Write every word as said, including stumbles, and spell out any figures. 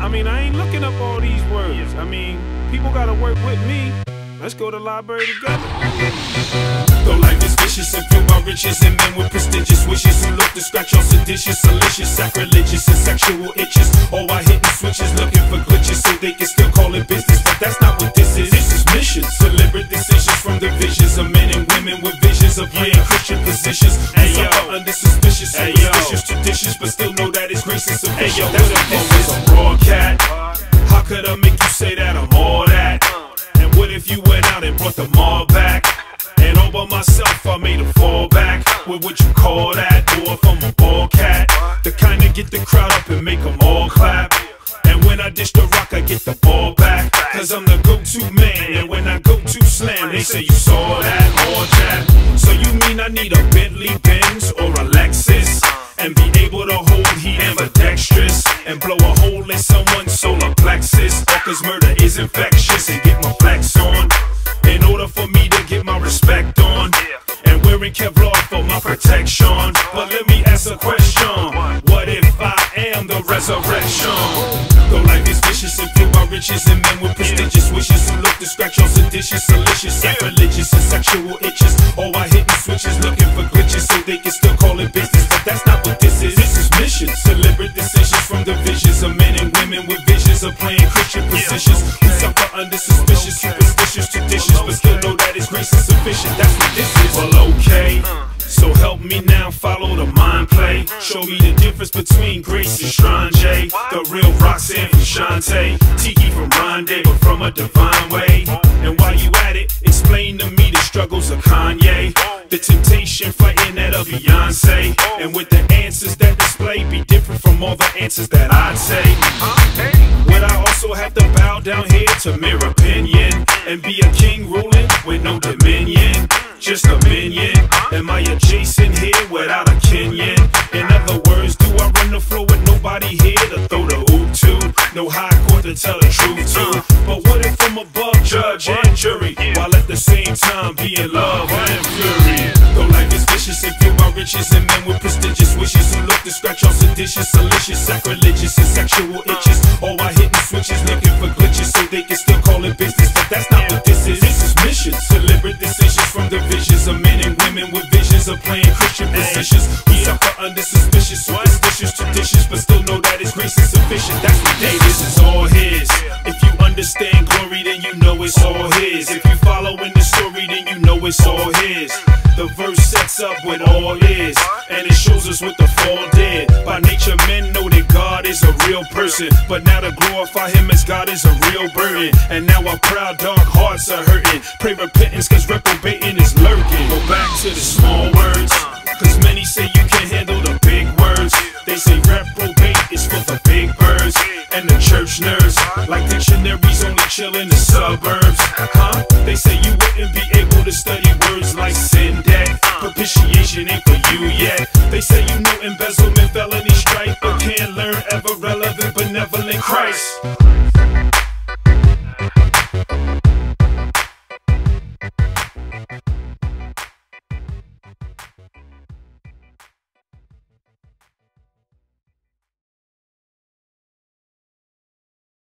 I mean, I ain't looking up all these words. I mean, people gotta work with me. Let's go to the library together. Though life is vicious and fueled by riches and men with prestigious wishes who look to scratch all seditious, malicious, sacrilegious, and sexual itches, all while hitting switches, looking for glitches so they can still call it business. But that's not what this is. This is missions, deliberate decisions from the visions of men and women with visions of playing Christian positions. Hey yo, under suspicious, hey, superstitious traditions, but still know that it's grace and sufficient. Hey yo, that's what this is. A raw cat. How could I make you say that I'm all that? And what if you went out and brought them all back? And all by myself I made a fallback. What would you call that? Or if I'm a ball cat, the kind that get the crowd up and make them all clap. And when I dish the rock I get the ball back, cause I'm the go-to man. And when I go to slam they say you saw that or that. So you mean I need a Bentley Benz or a Lexus and be able to hold heat ambidextrous and blow a hole in someone's solar plexus? Or cause murder is infectious and get my flex on in order for me to get my respect on, and wearing Kevlar for my protection. But let me ask a question, what if I am the resurrection? Though life is vicious and fueled by riches and men with prestigious wishes who look to scratch all seditious, malicious, sacrilegious, and sexual itches, all while hitting switches looking for glitches so they can still call it business. But that's not what this is. This is missions, deliberate decisions from the visions of men and women with visions of playing Christian positions who suffer under suspicious, superstitious traditions, but still know that it's grace is sufficient. That's what this is. Well, okay, so help me now follow the mind play. Show me the difference between Grace and Strange, the real Roxanne from Shantae, Tiki from Rondé, but from a divine way. And while you at it, explain to me the struggles of Kanye, the temptation fighting that of Beyonce, and with the answers that display be different from all the answers that I'd say. Would I also have to bow down here to mere opinion and be a king ruling with no dominion? Just a minion? Am I adjacent here without a Kenyan? In other words, do I run the floor with nobody here to throw the hoop to? No high court to tell the truth to. But what if from above, judge and jury, while at the same time being love and fury? Though life is vicious and fueled by riches and men with prestigious wishes who look to scratch all seditious, malicious, sacrilegious, and sexual itches, all while hitting switches looking for glitches so they can still call it business. But that's not what this is. This is missions, deliberate decisions from the visions of men and women with visions of playing Christian positions who suffer under suspicious, superstitious traditions, but still know that it's grace is sufficient. That's what they. This is all his. If you understand glory, then you know it's all his. If you following the story, then you know it's all his. The verse sets up what all is, and it shows us what the fall did. By nature, men know that God is a real person, but now to glorify him as God is a real burden. And now our proud dark hearts are hurting. Pray repentance, cause reprobating is lurking. Go back to the small words, cause many say you can't handle the big words. They say reprobate is for the big birds and the church nerds, like dictionaries only chill in the suburbs. Huh? They say you wouldn't be able to study words like sin, debt, propitiation ain't for you yet. They say you know embezzlement, felony, strife, but can't learn ever relevant, benevolent Christ.